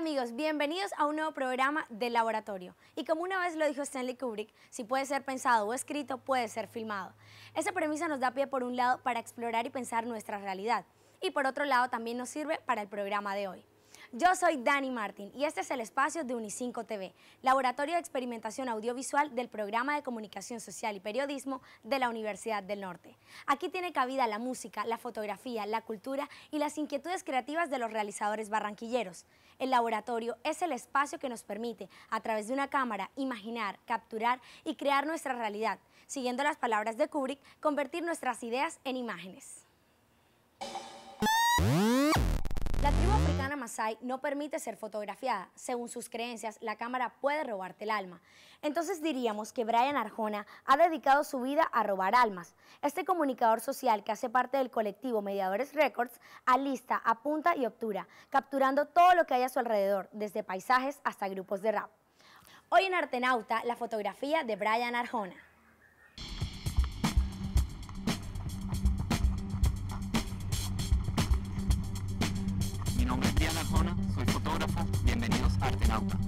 amigos, bienvenidos a un nuevo programa del Laboratorio. Y como una vez lo dijo Stanley Kubrick, si puede ser pensado o escrito, puede ser filmado. Esa premisa nos da pie por un lado para explorar y pensar nuestra realidad, y por otro lado también nos sirve para el programa de hoy. Yo soy Dani Martín y este es el espacio de Unicinco TV, Laboratorio de Experimentación Audiovisual del Programa de Comunicación Social y Periodismo de la Universidad del Norte. Aquí tiene cabida la música, la fotografía, la cultura y las inquietudes creativas de los realizadores barranquilleros. El laboratorio es el espacio que nos permite, a través de una cámara, imaginar, capturar y crear nuestra realidad, siguiendo las palabras de Kubrick, convertir nuestras ideas en imágenes. La tribu africana Masái no permite ser fotografiada. Según sus creencias, la cámara puede robarte el alma. Entonces diríamos que Brian Arjona ha dedicado su vida a robar almas. Este comunicador social que hace parte del colectivo Mediadores Records alista, apunta y obtura, capturando todo lo que hay a su alrededor, desde paisajes hasta grupos de rap. Hoy en Artenauta, la fotografía de Brian Arjona. Mi nombre es Brian Arjona, soy fotógrafo, bienvenidos a Artenauta.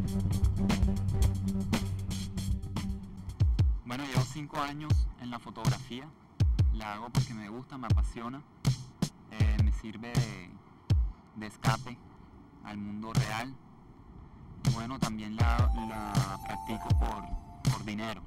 Bueno, llevo 5 años en la fotografía, la hago porque me gusta, me apasiona, me sirve de escape al mundo real. Y bueno, también la practico por dinero.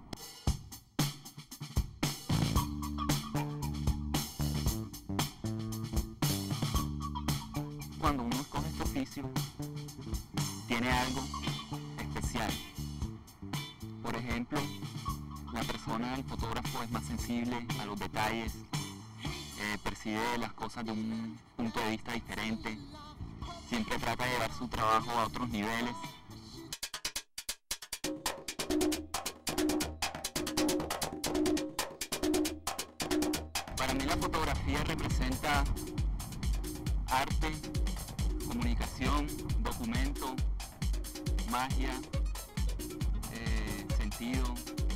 Cuando uno escoge este oficio, tiene algo especial. Por ejemplo, la persona, el fotógrafo, es más sensible a los detalles, percibe las cosas de un punto de vista diferente, siempre trata de llevar su trabajo a otros niveles. Para mí la fotografía representa arte, comunicación, documento, magia, sentido.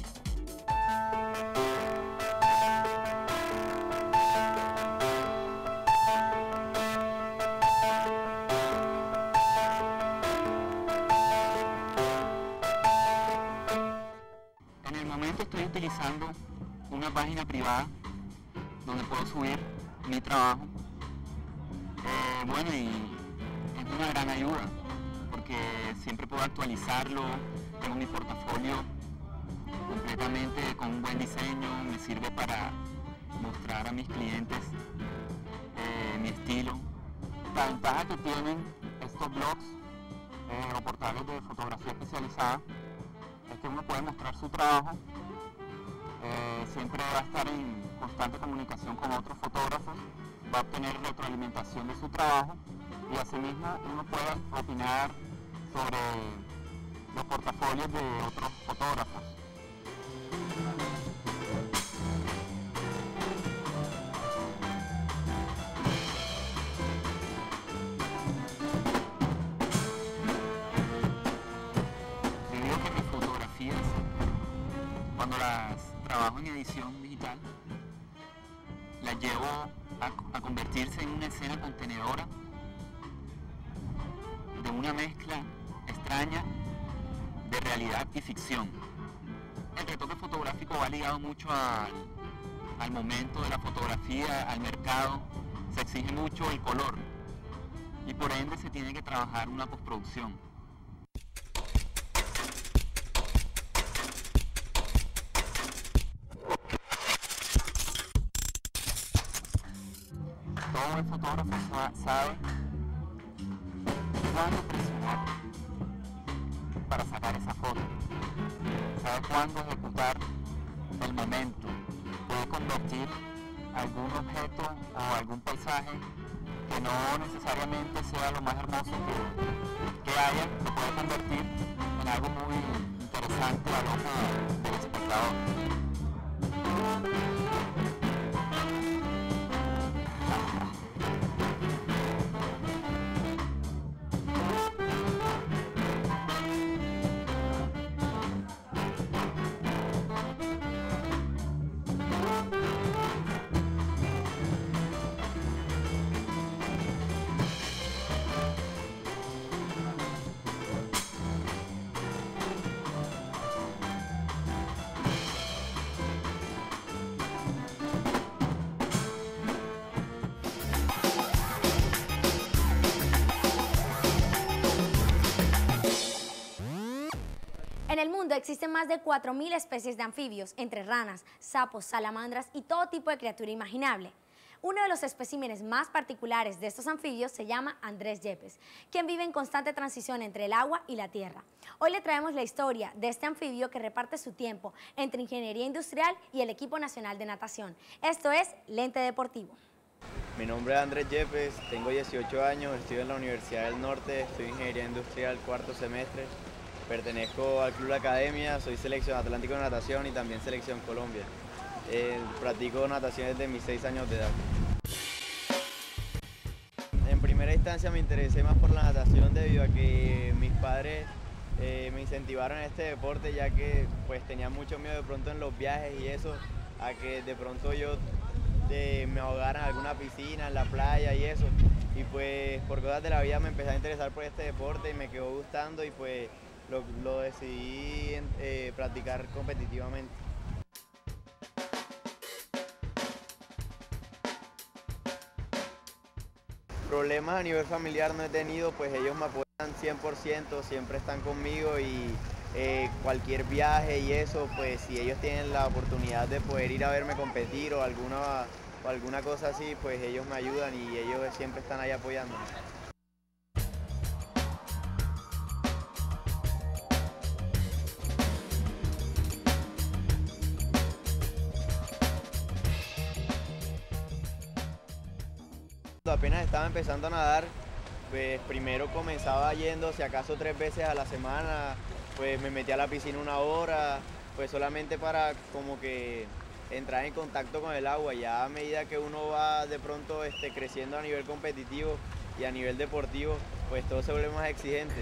En el momento estoy utilizando una página privada donde puedo subir mi trabajo. Bueno, y es una gran ayuda porque siempre puedo actualizarlo, tengo mi portafolio completamente con un buen diseño, me sirve para mostrar a mis clientes mi estilo. La ventaja que tienen estos blogs o portales de fotografía especializada es que uno puede mostrar su trabajo, siempre va a estar en constante comunicación con otros fotógrafos, va a obtener retroalimentación de su trabajo y asimismo uno puede opinar sobre los portafolios de otros fotógrafos. Yo digo que mis fotografías, cuando las trabajo en edición digital, las llevo a convertirse en una escena contenedora de una mezcla extraña de realidad y ficción. El retoque fotográfico va ligado mucho al momento de la fotografía, al mercado, se exige mucho el color y por ende se tiene que trabajar una postproducción. Todo buen fotógrafo sabe cuándo presionar para sacar esa foto, sabe cuándo ejecutar el momento, puede convertir algún objeto o algún paisaje que no necesariamente sea lo más hermoso que haya, lo puede convertir en algo muy interesante al ojo del espectador. mundo existen más de 4.000 especies de anfibios, entre ranas, sapos, salamandras y todo tipo de criatura imaginable. Uno de los especímenes más particulares de estos anfibios se llama Andrés Yepes, quien vive en constante transición entre el agua y la tierra. Hoy le traemos la historia de este anfibio que reparte su tiempo entre ingeniería industrial y el equipo nacional de natación. Esto es Lente Deportivo. Mi nombre es Andrés Yepes, tengo 18 años, estudio en la Universidad del Norte, estudio ingeniería industrial cuarto semestre, pertenezco al Club La Academia, soy selección Atlántico de natación y también selección Colombia. Practico natación desde mis 6 años de edad. En primera instancia me interesé más por la natación debido a que mis padres me incentivaron en este deporte, ya que pues tenía mucho miedo de pronto en los viajes y eso, a que de pronto yo me ahogara en alguna piscina, en la playa y eso. Y pues por cosas de la vida me empecé a interesar por este deporte y me quedó gustando y pues lo decidí practicar competitivamente. Problemas a nivel familiar no he tenido, pues ellos me apoyan 100%, siempre están conmigo y cualquier viaje y eso, pues si ellos tienen la oportunidad de poder ir a verme competir o alguna cosa así, pues ellos me ayudan y ellos siempre están ahí apoyándome. Apenas estaba empezando a nadar, pues primero comenzaba yendo si acaso 3 veces a la semana, pues me metía a la piscina 1 hora, pues solamente para como que entrar en contacto con el agua. Ya a medida que uno va de pronto creciendo a nivel competitivo y a nivel deportivo, pues todo se vuelve más exigente.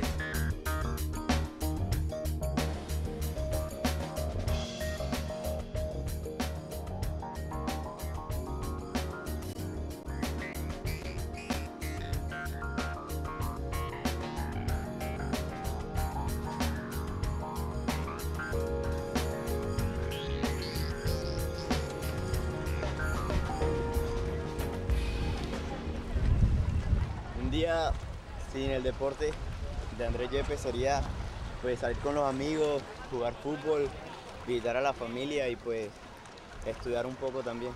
Un día sin el deporte de Andrés Yepes sería pues salir con los amigos, jugar fútbol, visitar a la familia y pues estudiar un poco también.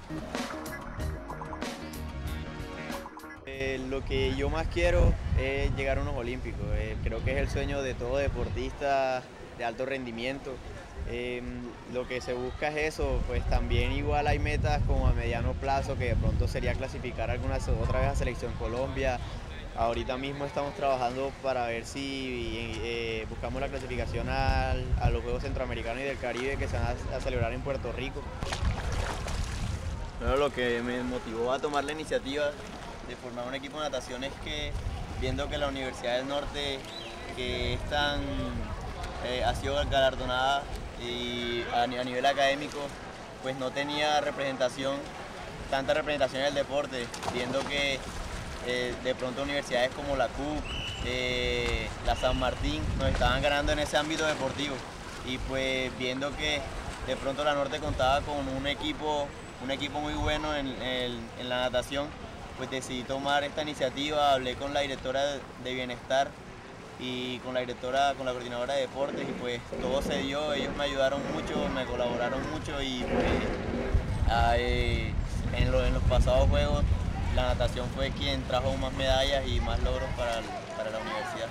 Lo que yo más quiero es llegar a unos olímpicos. Creo que es el sueño de todo deportista de alto rendimiento. Lo que se busca es eso, pues también igual hay metas como a mediano plazo, que de pronto sería clasificar otra vez a Selección Colombia. Ahorita mismo estamos trabajando para ver si buscamos la clasificación a los Juegos Centroamericanos y del Caribe que se van a celebrar en Puerto Rico. Bueno, lo que me motivó a tomar la iniciativa de formar un equipo de natación es que viendo que la Universidad del Norte, que ha sido galardonada y a nivel académico, pues no tenía tanta representación en el deporte, viendo que de pronto universidades como la CUC, la San Martín, nos estaban ganando en ese ámbito deportivo. Y pues viendo que de pronto la Norte contaba con un equipo muy bueno en la natación, pues decidí tomar esta iniciativa, hablé con la directora de Bienestar y con la coordinadora de deportes y pues todo se dio, ellos me ayudaron mucho, me colaboraron mucho y pues en los pasados juegos la natación fue quien trajo más medallas y más logros para la universidad.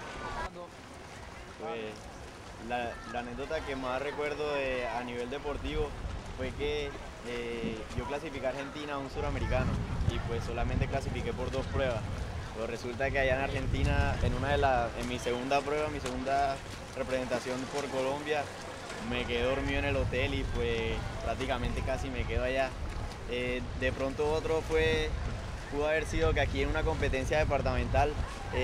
Pues la anécdota que más recuerdo a nivel deportivo fue que yo clasifiqué a Argentina a un suramericano y pues solamente clasifiqué por 2 pruebas. Pero resulta que allá en Argentina, en mi segunda prueba, mi segunda representación por Colombia, me quedé dormido en el hotel y pues prácticamente casi me quedo allá. De pronto pudo haber sido que aquí en una competencia departamental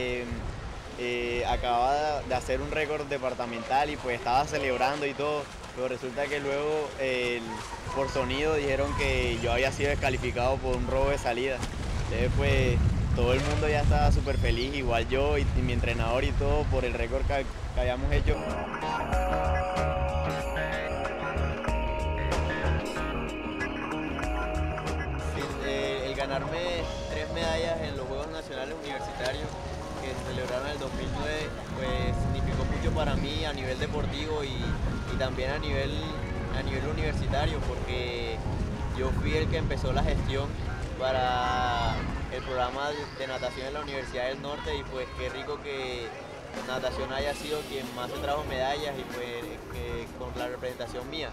acababa de hacer un récord departamental y pues estaba celebrando y todo, pero resulta que luego por sonido dijeron que yo había sido descalificado por un robo de salida. Entonces pues todo el mundo ya estaba súper feliz, igual yo y mi entrenador y todo, por el récord que habíamos hecho. El ganarme 3 medallas en los Juegos Nacionales Universitarios que se celebraron en el 2009, pues significó mucho beneficio para mí a nivel deportivo y también a nivel universitario, porque yo fui el que empezó la gestión para el programa de natación en la Universidad del Norte y pues qué rico que natación haya sido quien más se trajo medallas y pues que con la representación mía.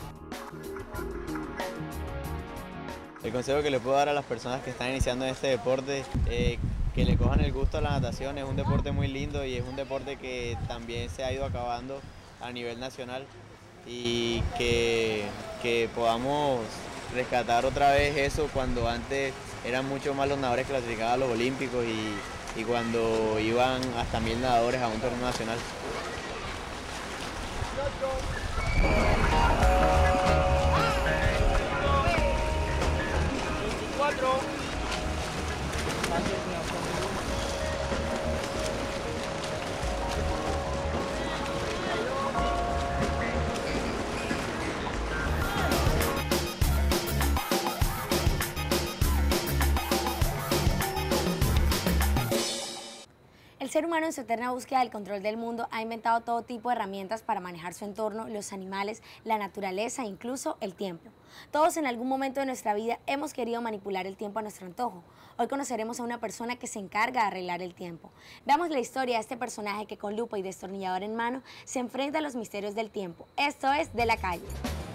El consejo que le puedo dar a las personas que están iniciando en este deporte, que le cojan el gusto a la natación. Es un deporte muy lindo y es un deporte que también se ha ido acabando a nivel nacional y que podamos rescatar otra vez eso cuando antes eran mucho más los nadadores clasificados a los olímpicos y cuando iban hasta 1000 nadadores a un torneo nacional. El ser humano en su eterna búsqueda del control del mundo ha inventado todo tipo de herramientas para manejar su entorno, los animales, la naturaleza e incluso el tiempo. Todos en algún momento de nuestra vida hemos querido manipular el tiempo a nuestro antojo. Hoy conoceremos a una persona que se encarga de arreglar el tiempo. Veamos la historia de este personaje que con lupa y destornillador en mano se enfrenta a los misterios del tiempo. Esto es De la Calle.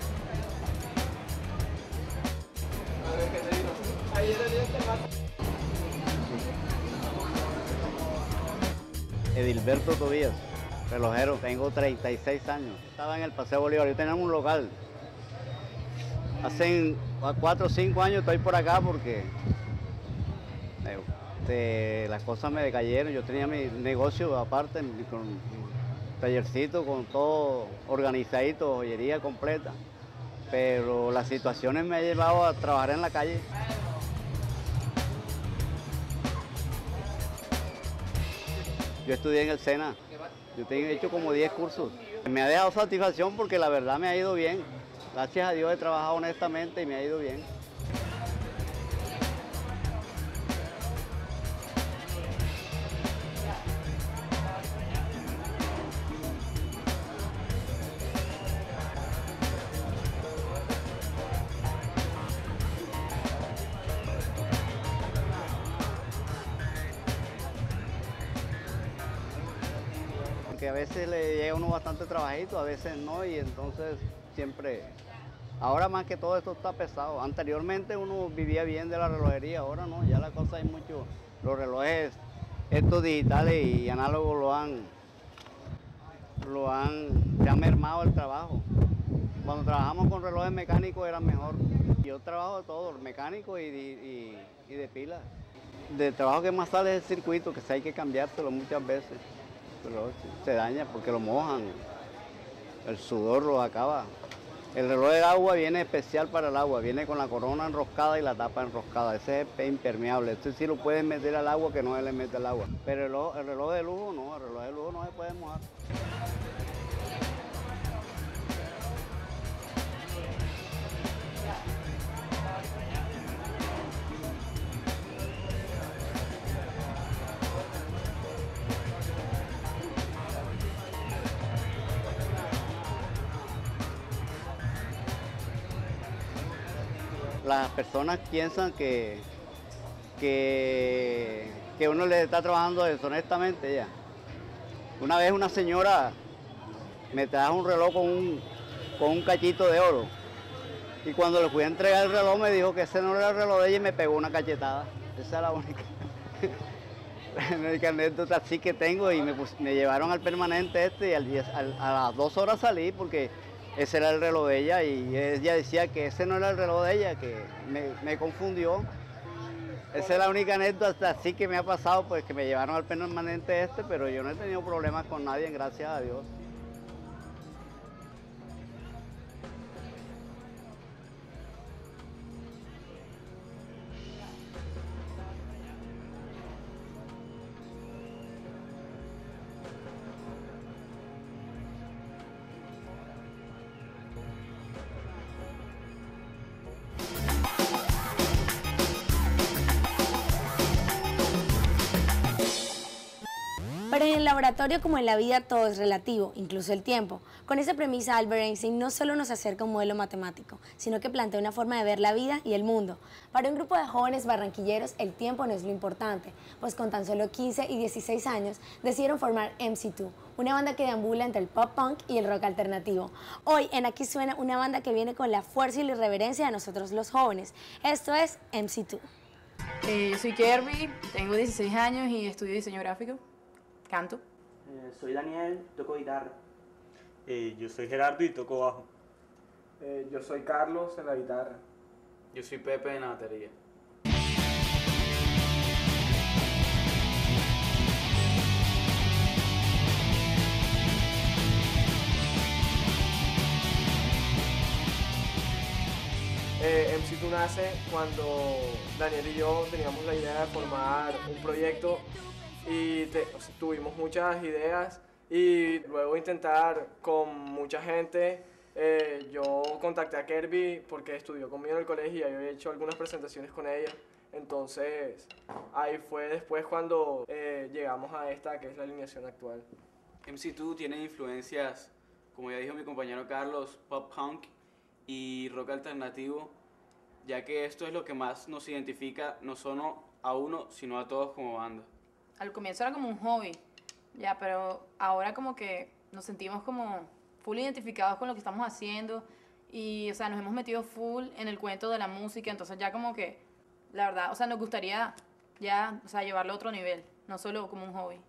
Edilberto Tobías, relojero, tengo 36 años. Estaba en el Paseo Bolívar, yo tenía un local. Hace 4 o 5 años estoy por acá porque las cosas me decayeron. Yo tenía mi negocio aparte, con mi tallercito, con todo organizadito, joyería completa. Pero las situaciones me han llevado a trabajar en la calle. Yo estudié en el SENA, yo he hecho como 10 cursos. Me ha dejado satisfacción porque la verdad me ha ido bien. Gracias a Dios he trabajado honestamente y me ha ido bien. Que a veces le llega a uno bastante trabajito, a veces no, y entonces siempre, ahora más que todo esto está pesado. Anteriormente uno vivía bien de la relojería, ahora no, ya la cosa hay mucho, los relojes, estos digitales y análogos se han mermado el trabajo. Cuando trabajamos con relojes mecánicos era mejor. Yo trabajo de todo, mecánico y de pila. De trabajo que más sale es el circuito, que hay que cambiárselo muchas veces. Pero se daña porque lo mojan, el sudor lo acaba. El reloj de agua viene especial para el agua, viene con la corona enroscada y la tapa enroscada. Ese es impermeable, este sí lo pueden meter al agua que no se le mete el agua. Pero el reloj de lujo no, el reloj de lujo no se puede mojar. Las personas piensan que uno le está trabajando deshonestamente ya. Una vez una señora me trajo un reloj con un cachito de oro y cuando le fui a entregar el reloj me dijo que ese no era el reloj de ella y me pegó una cachetada. Esa es la única anécdota así que tengo y me llevaron al permanente y a las 2 horas salí porque ese era el reloj de ella y ella decía que ese no era el reloj de ella, que me confundió. Esa es la única anécdota así que me ha pasado, pues que me llevaron al permanente pero yo no he tenido problemas con nadie, gracias a Dios. Pero en el laboratorio, como en la vida, todo es relativo, incluso el tiempo. Con esa premisa, Albert Einstein no solo nos acerca a un modelo matemático, sino que plantea una forma de ver la vida y el mundo. Para un grupo de jóvenes barranquilleros, el tiempo no es lo importante, pues con tan solo 15 y 16 años decidieron formar MC2, una banda que deambula entre el pop punk y el rock alternativo. Hoy en Aquí Suena, una banda que viene con la fuerza y la irreverencia de nosotros los jóvenes. Esto es MC2. Yo soy Kirby, tengo 16 años y estudio diseño gráfico. Canto. Soy Daniel, toco guitarra. Yo soy Gerardo y toco bajo. Yo soy Carlos en la guitarra. Yo soy Pepe en la batería. MC2 nace cuando Daniel y yo teníamos la idea de formar un proyecto y tuvimos muchas ideas y luego intentar con mucha gente. Yo contacté a Kirby porque estudió conmigo en el colegio y había hecho algunas presentaciones con ella. Entonces ahí fue después cuando llegamos a esta que es la alineación actual. MC2 tiene influencias, como ya dijo mi compañero Carlos, pop punk y rock alternativo, ya que esto es lo que más nos identifica no solo a uno, sino a todos como banda. Al comienzo era como un hobby, ya, pero ahora como que nos sentimos como full identificados con lo que estamos haciendo y, o sea, nos hemos metido full en el cuento de la música, entonces ya como que, la verdad, o sea, nos gustaría ya, o sea, llevarlo a otro nivel, no solo como un hobby.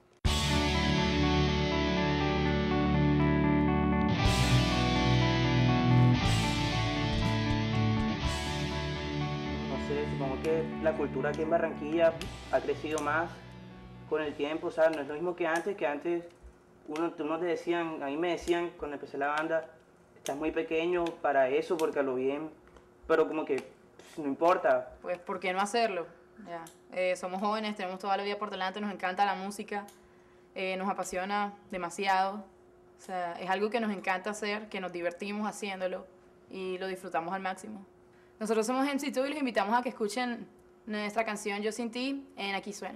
Supongo que la cultura aquí en Barranquilla ha crecido más con el tiempo, o sea, no es lo mismo que antes unos decían, a mí me decían cuando empecé la banda, estás muy pequeño para eso, porque a lo bien, pero como que no importa. Pues, ¿por qué no hacerlo? Ya. Somos jóvenes, tenemos toda la vida por delante, nos encanta la música, nos apasiona demasiado, o sea, es algo que nos encanta hacer, que nos divertimos haciéndolo y lo disfrutamos al máximo. Nosotros somos MC2 y los invitamos a que escuchen nuestra canción Yo Sin Ti en Aquí Suena.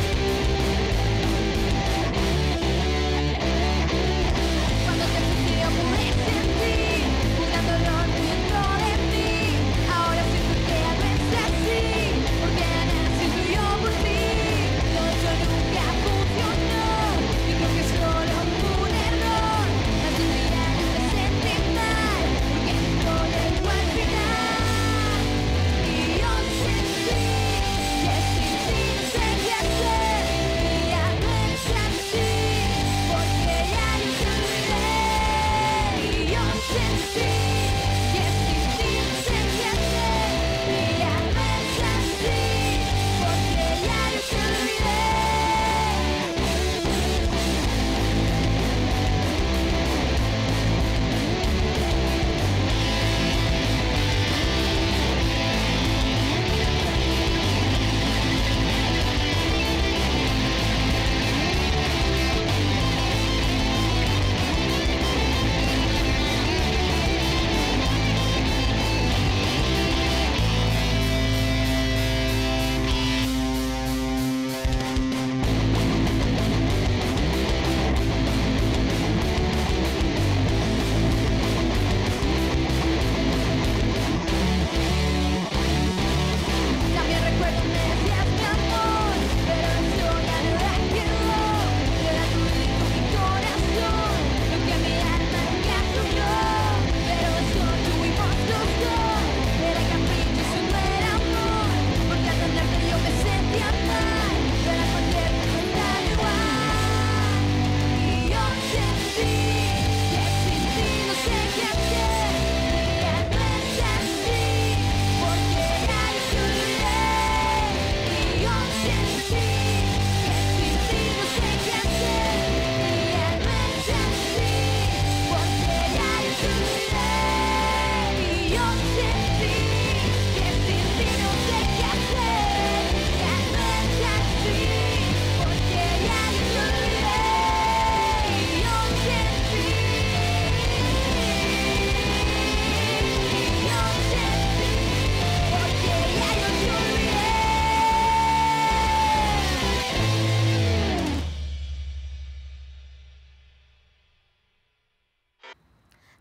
Cuando te sucedió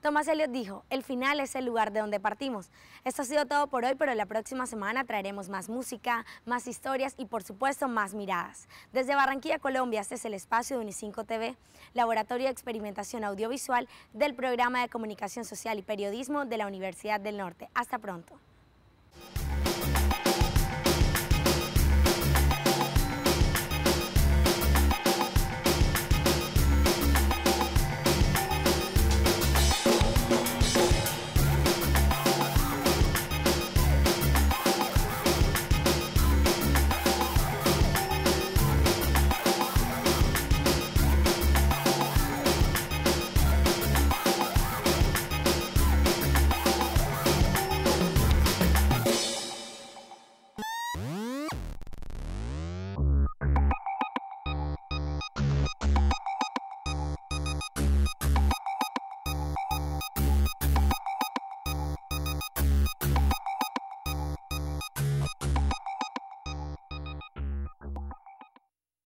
Thomas Elliot dijo, el final es el lugar de donde partimos. Esto ha sido todo por hoy, pero la próxima semana traeremos más música, más historias y por supuesto más miradas. Desde Barranquilla, Colombia, este es el espacio de Unicinco TV, laboratorio de experimentación audiovisual del programa de comunicación social y periodismo de la Universidad del Norte. Hasta pronto.